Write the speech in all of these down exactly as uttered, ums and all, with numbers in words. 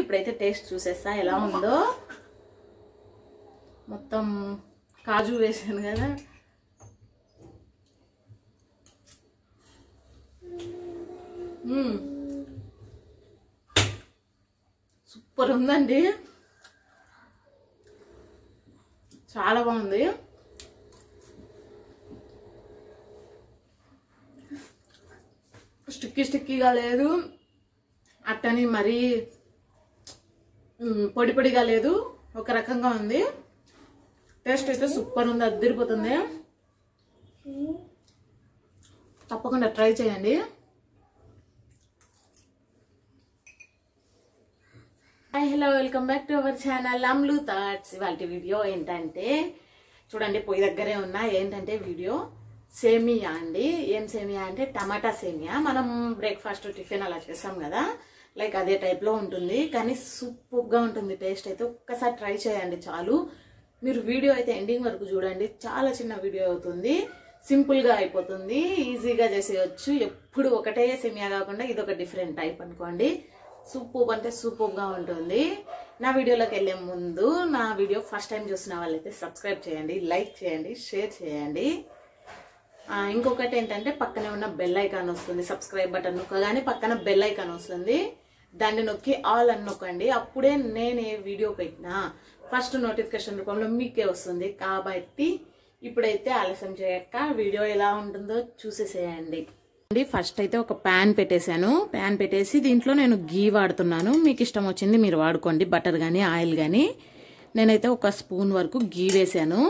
ఇప్పుడైతే టేస్ట్ చూసేస్తా ఎలా ఉందో. మొత్తం కాజు వేసాను కదా. సూపర్ ఉందండి, చాలా బాగుంది. స్టిక్కీ స్టిక్కీగా లేదు, అట్టని మరీ పొడి పొడిగా లేదు, ఒక రకంగా ఉంది. టేస్ట్ అయితే సూపర్ ఉంది, అద్దరిపోతుంది. తప్పకుండా ట్రై చేయండి. Hi hello, welcome back to our channel Amlu thoughts. ఇవాళ వీడియో ఏంటంటే చూడండి, పొయ్యి దగ్గరే ఉన్నా. ఏంటంటే వీడియో సేమియా అండి. ఏం సేమియా అంటే టమాటా సేమియా. మనం బ్రేక్ఫాస్ట్ టిఫిన్ అలా చేస్తాం కదా, లైక్ అదే టైప్లో ఉంటుంది, కానీ సూపర్గా ఉంటుంది. టేస్ట్ అయితే ఒక్కసారి ట్రై చేయండి చాలు. మీరు వీడియో అయితే ఎండింగ్ వరకు చూడండి. చాలా చిన్న వీడియో అవుతుంది, సింపుల్గా అయిపోతుంది, ఈజీగా చేసేయచ్చు. ఎప్పుడు ఒకటే సేమియా కాకుండా ఇది ఒక డిఫరెంట్ టైప్ అనుకోండి. సూపర్ అంటే సూపర్గా ఉంటుంది. నా వీడియోలోకి వెళ్ళే ముందు నా వీడియో ఫస్ట్ టైం చూసిన వాళ్ళైతే సబ్స్క్రైబ్ చేయండి, లైక్ చేయండి, షేర్ చేయండి. ఇంకొకటి ఏంటంటే పక్కనే ఉన్న బెల్ ఐకాన్ వస్తుంది, సబ్స్క్రైబ్ బటన్ నొక్కగానే పక్కన బెల్ ఐకాన్ వస్తుంది, దాన్ని నొక్కి ఆల్ అని నొక్కండి. అప్పుడే నేను ఏ వీడియో పెట్టినా ఫస్ట్ నోటిఫికేషన్ రూపంలో మీకే వస్తుంది. కాబట్టి ఇప్పుడైతే ఆలస్యం చేయక వీడియో ఎలా ఉంటుందో చూసేసేయండి. ఫస్ట్ అయితే ఒక ప్యాన్ పెట్టేశాను. ప్యాన్ పెట్టేసి దీంట్లో నేను గీ వాడుతున్నాను. మీకు ఇష్టం వచ్చింది మీరు వాడుకోండి, బటర్ కానీ ఆయిల్ కానీ. నేనైతే ఒక స్పూన్ వరకు గీ వేసాను.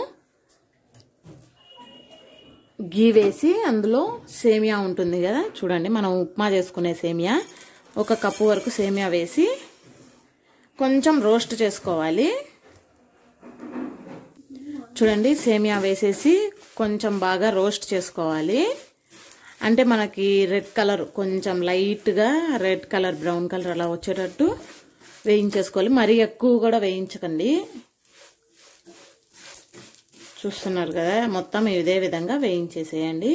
గీ వేసి అందులో సేమియా ఉంటుంది కదా, చూడండి మనం ఉప్మా చేసుకునే సేమియా, ఒక కప్పు వరకు సేమియా వేసి కొంచెం రోస్ట్ చేసుకోవాలి. చూడండి సేమియా వేసేసి కొంచెం బాగా రోస్ట్ చేసుకోవాలి. అంటే మనకి రెడ్ కలర్, కొంచెం లైట్గా రెడ్ కలర్, బ్రౌన్ కలర్ అలా వచ్చేటట్టు వేయించేసుకోవాలి. మరీ ఎక్కువ కూడా వేయించకండి. చూస్తున్నారు కదా, మొత్తం ఇదే విధంగా వేయించేసేయండి.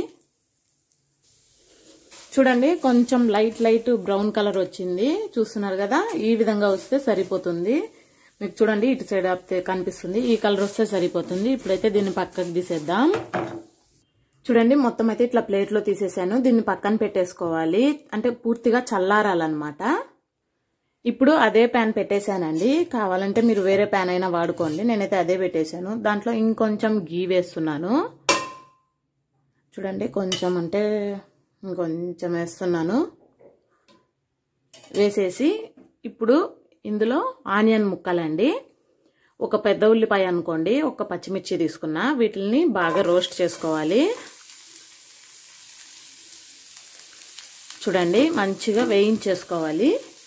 చూడండి కొంచెం లైట్ లైట్ బ్రౌన్ కలర్ వచ్చింది, చూస్తున్నారు కదా. ఈ విధంగా వస్తే సరిపోతుంది. మీకు చూడండి ఇటు సైడ్ ఆపితే కనిపిస్తుంది, ఈ కలర్ వస్తే సరిపోతుంది. ఇప్పుడైతే దీన్ని పక్కకు తీసేద్దాం. చూడండి మొత్తం అయితే ఇట్లా ప్లేట్లో తీసేసాను. దీన్ని పక్కన పెట్టేసుకోవాలి, అంటే పూర్తిగా చల్లారాలన్నమాట. ఇప్పుడు అదే ప్యాన్ పెట్టేశానండి. కావాలంటే మీరు వేరే ప్యాన్ అయినా వాడుకోండి. నేనైతే అదే పెట్టేశాను. దాంట్లో ఇంకొంచెం గీ వేస్తున్నాను. చూడండి కొంచెం అంటే ఇంకొంచెం వేస్తున్నాను. వేసేసి ఇప్పుడు ఇందులో ఆనియన్ ముక్కలండి, ఒక పెద్ద ఉల్లిపాయ అనుకోండి, ఒక పచ్చిమిర్చి తీసుకున్నా, వీటిని బాగా రోస్ట్ చేసుకోవాలి. చూడండి మంచిగా వేయించేసుకోవాలి.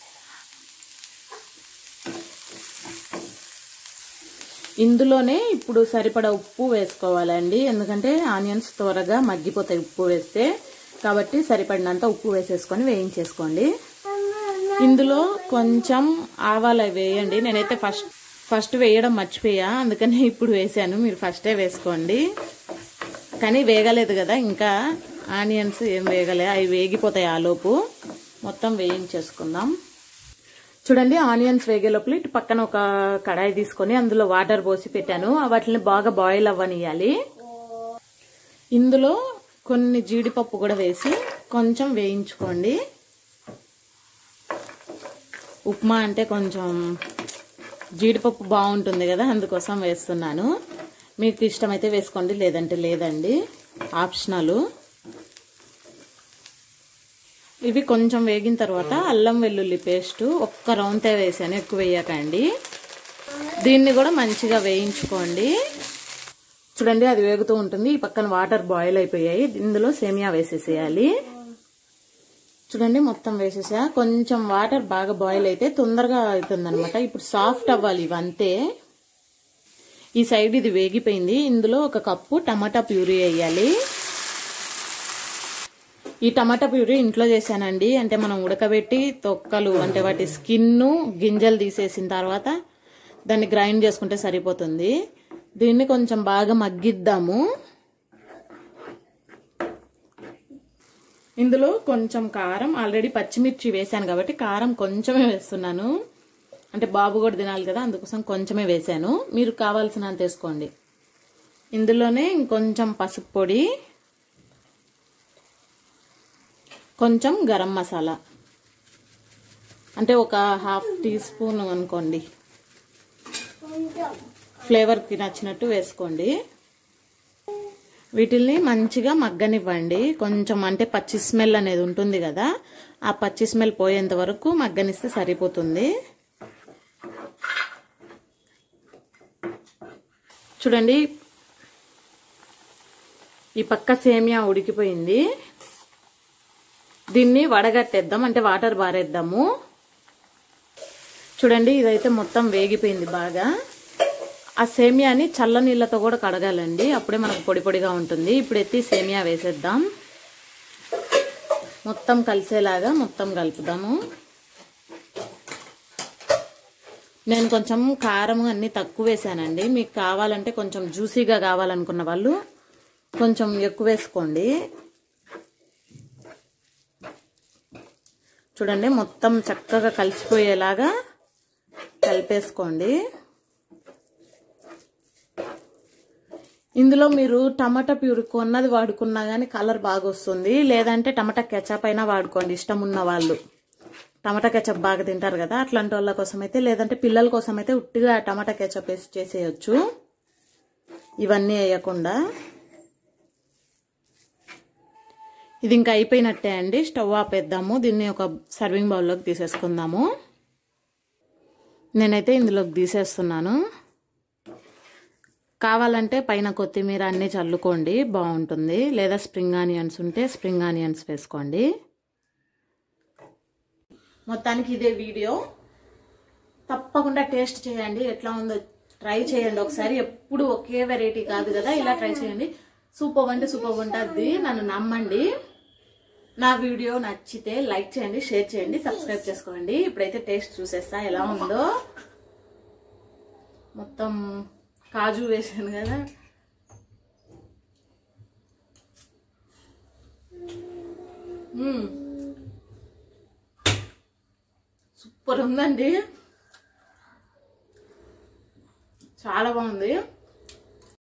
ఇందులోనే ఇప్పుడు సరిపడా ఉప్పు వేసుకోవాలండి, ఎందుకంటే ఆనియన్స్ త్వరగా మగ్గిపోతాయి ఉప్పు వేస్తే. కాబట్టి సరిపడినంత ఉప్పు వేసేసుకొని వేయించేసుకోండి. ఇందులో కొంచెం ఆవాలు వేయండి. నేనైతే ఫస్ట్ ఫస్ట్ వేయడం మర్చిపోయా, అందుకని ఇప్పుడు వేసాను. మీరు ఫస్టే వేసుకోండి. కానీ వేగలేదు కదా ఇంకా, ఆనియన్స్ ఏం వేగలే, అవి వేగిపోతాయి ఆలోపు. మొత్తం వేయించేసుకుందాం. చూడండి ఆనియన్స్ వేగే లోపల ఇటు పక్కన ఒక కడాయి తీసుకొని అందులో వాటర్ పోసి పెట్టాను. వాటిని బాగా బాయిల్ అవ్వనియాలి. ఇందులో కొన్ని జీడిపప్పు కూడా వేసి కొంచెం వేయించుకోండి. ఉప్మా అంటే కొంచెం జీడిపప్పు బాగుంటుంది కదా, అందుకోసం వేస్తున్నాను. మీకు ఇష్టమైతే వేసుకోండి, లేదంటే లేదండి, ఆప్షనల్. ఇవి కొంచెం వేగిన తర్వాత అల్లం వెల్లుల్లి పేస్ట్ ఒక్క రౌంతే వేసాను, ఎక్కువ వేయకండి. దీన్ని కూడా మంచిగా వేయించుకోండి. చూడండి అది వేగుతూ ఉంటుంది. ఈ పక్కన వాటర్ బాయిల్ అయిపోయాయి. ఇందులో సేమియా వేసేసేయాలి. చూడండి మొత్తం వేసేసా. కొంచెం వాటర్ బాగా బాయిల్ అయితే తొందరగా అవుతుంది అనమాట. ఇప్పుడు సాఫ్ట్ అవ్వాలి ఇవంతే. ఈ సైడ్ ఇది వేగిపోయింది. ఇందులో ఒక కప్పు టమాటా ప్యూరీ వేయాలి. ఈ టమాటా ప్యూరీ ఇంట్లో చేశానండి. అంటే మనం ఉడకబెట్టి తొక్కలు అంటే వాటి స్కిన్ గింజలు తీసేసిన తర్వాత దాన్ని గ్రైండ్ చేసుకుంటే సరిపోతుంది. దీన్ని కొంచెం బాగా మగ్గిద్దాము. ఇందులో కొంచెం కారం, ఆల్రెడీ పచ్చిమిర్చి వేసాను కాబట్టి కారం కొంచెమే వేస్తున్నాను. అంటే బాబు కూడా తినాలి కదా, అందుకోసం కొంచెమే వేసాను. మీరు కావాల్సినంత వేసుకోండి. ఇందులోనే ఇంకొంచెం పసుపు పొడి, కొంచెం గరం మసాలా, అంటే ఒక హాఫ్ టీ స్పూన్ అనుకోండి, ఫ్లేవర్కి నచ్చినట్టు వేసుకోండి. వీటిల్ని మంచిగా మగ్గనివ్వండి. కొంచెం అంటే పచ్చి స్మెల్ అనేది ఉంటుంది కదా, ఆ పచ్చి స్మెల్ పోయేంత వరకు మగ్గనిస్తే సరిపోతుంది. చూడండి, ఈ పక్క సేమియా ఉడికిపోయింది. దీన్ని వడగట్టేద్దాం, అంటే వాటర్ బారేద్దాము. చూడండి, ఇదైతే మొత్తం వేగిపోయింది బాగా. ఆ సేమియాని చల్ల నీళ్ళతో కూడా కడగాలండి, అప్పుడే మనకు పొడి పొడిగా ఉంటుంది. ఇప్పుడు ఎత్తి సేమియా వేసేద్దాం. మొత్తం కలిసేలాగా మొత్తం కలుపుదాము. నేను కొంచెం కారం అన్ని తక్కువ వేసానండి. మీకు కావాలంటే కొంచెం జ్యూసీగా కావాలనుకున్న వాళ్ళు కొంచెం ఎక్కువ వేసుకోండి. చూడండి, మొత్తం చక్కగా కలిసిపోయేలాగా కలిపేసుకోండి. ఇందులో మీరు టమాటా ప్యూరీ కొన్నది వాడుకున్నా కానీ కలర్ బాగా వస్తుంది. లేదంటే టమాటా కెచప్ అయినా వాడుకోండి ఇష్టం ఉన్న వాళ్ళు. టమాటా కెచప్ బాగా తింటారు కదా, అట్లాంటి వాళ్ళ కోసం అయితే, లేదంటే పిల్లల కోసం అయితే ఉట్టిగా టమాటా కెచప్ వేసి చేసేయచ్చు, ఇవన్నీ వేయకుండా. ఇది ఇంకా అయిపోయినట్టే అండి. స్టవ్ ఆపేద్దాము. దీన్ని ఒక సర్వింగ్ బౌల్లోకి తీసేసుకుందాము. నేనైతే ఇందులోకి తీసేస్తున్నాను. కావాలంటే పైన కొత్తిమీర అన్నీ చల్లుకోండి, బాగుంటుంది. లేదా స్ప్రింగ్ ఆనియన్స్ ఉంటే స్ప్రింగ్ ఆనియన్స్ వేసుకోండి. మొత్తానికి ఇదే వీడియో. తప్పకుండా టేస్ట్ చేయండి, ఎట్లా ఉందో ట్రై చేయండి ఒకసారి. ఎప్పుడు ఒకే వెరైటీ కాదు కదా, ఇలా ట్రై చేయండి. సూపర్ అంటే సూపర్ ఉంటుంది, నన్ను నమ్మండి. నా వీడియో నచ్చితే లైక్ చేయండి, షేర్ చేయండి, సబ్స్క్రైబ్ చేసుకోండి. ఇప్పుడైతే టేస్ట్ చూసేస్తా ఎలా ఉందో. మొత్తం కాజు వేసాను కదా. సూపర్ ఉందండి, చాలా బాగుంది.